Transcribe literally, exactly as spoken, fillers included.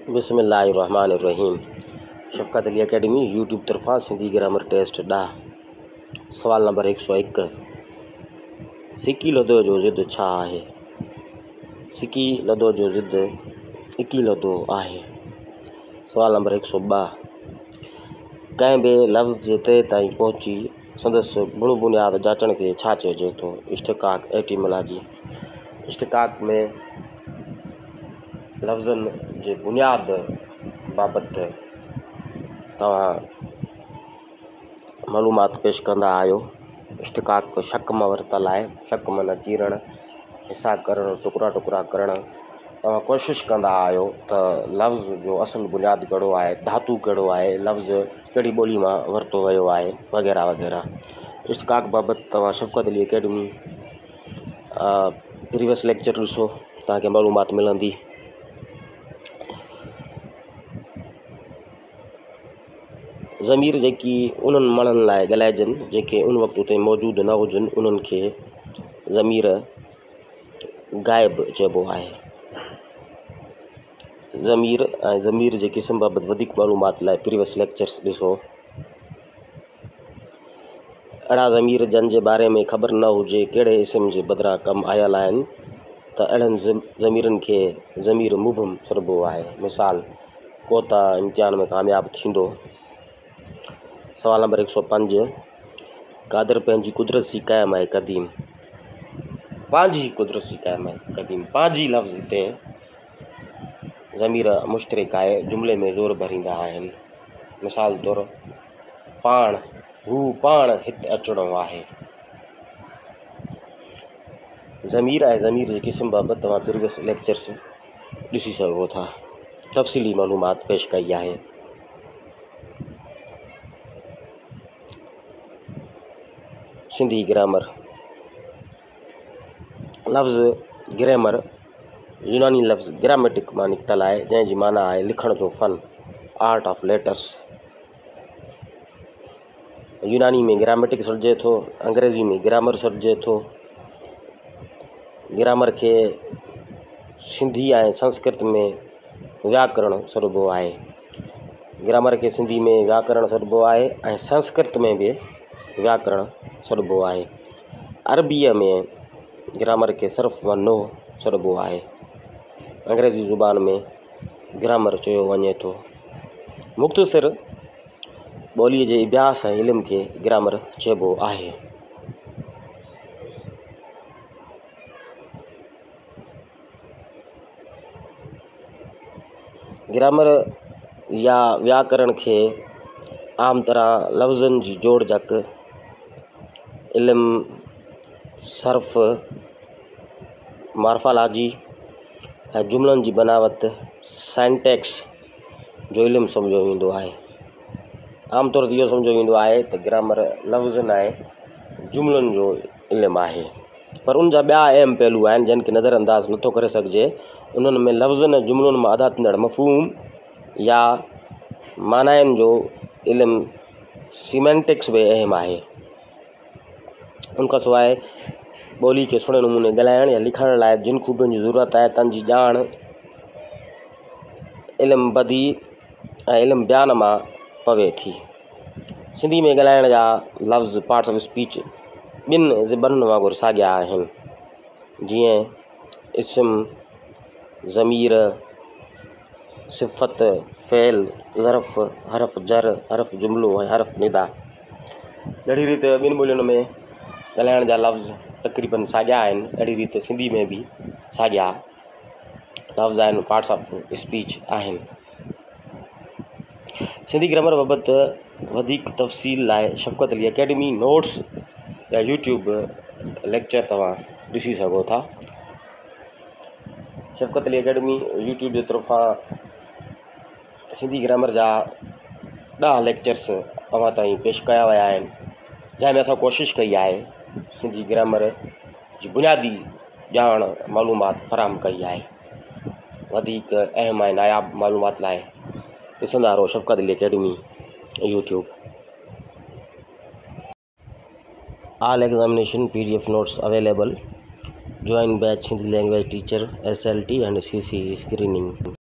बिस्मिल्लाहिर्रहमानिर्रहीम। शफ़क़त Ali academy YouTube तरफ़ां Sindhi grammar taste ॾह। सवाल नंबर एक सौ एक। सिकी लदो जो ज़िद छा आहे? सिकी लदो जो ज़िद इकी लदो आहे। सवाल नंबर एक सौ ॿ। कंहिं बि लफ़्ज़ जे तइ ताईं पहुची संदसि बुण बुनियाद जाचण खे छा चइजे थो? इश्तिक़ाक़ एटिमोलॉजी। इश्तिक़ाक़ में लफ़्ज़नि जे बुनियाद बाबति तव्हां मालूमात पेश कंदा आहियो। इश्तिक़ाक़ शक मां वरितल आहे। शक माना चीरण, हिसा करणु, टुकड़ा टुकड़ा करणु। तव्हां कोशिशि कंदा आहियो त लफ़्ज़ जो असुलु बुनियादु कहिड़ो आहे, धातु कहिड़ो आहे, लफ़्ज़ कहिड़ी ॿोली मां वरितो वियो आहे, वग़ैरह वग़ैरह। इश्तिक़ाक़ बाबति तव्हां Shafqat Ali academy previous lecture ॾिसो, तव्हांखे मालूमात मिलंदी। ज़मीर जेकी उन्हनि माण्हुनि लाइ ॻाल्हाइजनि जेके उन वक़्तु उते मौजूदु न हुजनि, उन्हनि खे ज़मीर ग़ाइब चइबो आहे। ज़मीर ऐं ज़मीर जे क़िस्म बाबति वधीक मालूमात लाइ प्रीवियस लेक्चर्स ॾिसो। अहिड़ा ज़मीर जन जे बारे में ख़बर न हुजे कहिड़े इस्म जे बदिरां कमु आयल आहिनि त अहिड़नि ज़मीरनि खे ज़मीर मुबहम चइबो आहे। मिसाल, को त इम्तिहान में कामयाबु थींदो। सवाल नंबर एक सौ पंज। क़ादिर पंहिंजी कुदरत सी क़ाइम आहे क़दीम। पंहिंजी कुदरत सी क़ाइम आहे क़दीम। पंहिंजी लफ़्ज़ हिते ज़मीर मुश्तरिक आहे, जुमिले में ज़ोर भरींदा आहिनि। मिसाल तौरु, पाण, हू पाण हिते अचिणो आहे। ज़मीर ऐं ज़मीर जे क़िस्म बाबति तव्हां प्रीवियस लेक्चर्स ॾिसी सघो था। तफ़सीली मालूमात पेश कई आहे। सिंधी ग्रामर। लफ़्ज़ ग्रामर यूनानी लफ़्ज़ ग्रामेटिक मां निकितल आहे, जंहिंजी माना आहे लिखण जो फ़न, आर्ट ऑफ लेटर्स। यूनानी में ग्रामेटिक सॾिजे थो, अंग्रेज़ी में ग्रामर सॾिजे थो। ग्रामर खे सिंधी ऐं संस्कृत में व्याकरण सॾिबो आहे। ग्रामर खे सिंधी में व्याकरण सॾिबो आहे ऐं संस्कृत में बि व्याकरण सॾिबो आहे। अरबीअ में ग्रामर खे सिर्फ़ु व नो सॾिबो आहे। अंग्रेज़ी ज़ुबान में ग्रामर चयो वञे थो। मुख़्तसिर ॿोलीअ जे अभ्यास ऐं इल्म खे ग्रामर चइबो आहे। ग्रामर या व्याकरण खे आम तरह लफ़्ज़नि जी जोड़ जक, इल्म, सर्फ़, मार्फोलॉजी ऐं जुमिलनि जी बनावट, सेंटेक्स जो इल्मु सम्झो वेंदो आहे। आमतौर ते इहो सम्झो वेंदो आहे त ग्रामर लफ़्ज़नि ऐं जुमिलनि जो इल्मु आहे, पर उन जा ॿिया अहम पहलू आहिनि जिन खे नज़रअंदाज़ नथो करे सघिजे। उन्हनि में लफ़्ज़नि ऐं जुमिलनि मां अदा थींदड़ मफ़हूम या मानाइनि जो इल्मु, सीमेंटिक्स बि अहम आहे। उनखां सवाइ ॿोली खे सुहिणे नमूने ॻाल्हाइण या लिखण लाइ जिन ख़ूबियुनि जी ज़रूरत आहे, तन जी ॼाण, इल्मु बदी ऐं इल्मु बयान मां पवे थी। सिंधी में ॻाल्हाइण जा लफ़्ज़, पार्ट्स ऑफ स्पीच ॿिनि ज़बानुनि वांगुरु साॻिया आहिनि, जीअं इस्म, ज़मीर, सिफ़त, फ़ेल, ज़र्फ़, हर्फ़ जर, हर्फ़ जुमिलो ऐं हर्फ़ निदा। अहिड़ी रीति ॿिनि ॿोलियुनि में ॻाल्हाइण जा लफ़्ज़ तक़रीबन साॻिया आहिनि। अहिड़ी रीति सिंधी में बि साॻिया लफ़्ज़ आहिनि, पार्ट्स ऑफ स्पीच आहिनि। सिंधी ग्रामर बाबति वधीक तफ़सील लाइ शफ़क़त अली अकेडमी नोट्स या यूट्यूब लेक्चर तव्हां ॾिसी सघो था। शफ़क़त अली अकेडमी यूट्यूब जे तरफ़ां सिंधी ग्रामर जा ॾह लेक्चर्स अव्हां ताईं पेश कया विया आहिनि, जंहिंमें असां कोशिशि कई आहे सिंधी ग्रामर जी बुनियादी ॼाण मालूमात फ़राहम कई आहे। वधीक अहम ऐं नायाब मालूमात लाइ ॾिसंदा रहो Shafqat Ali academy YouTube. All examination P D F notes available. Join batch Hindi language teacher S L T and C C screening.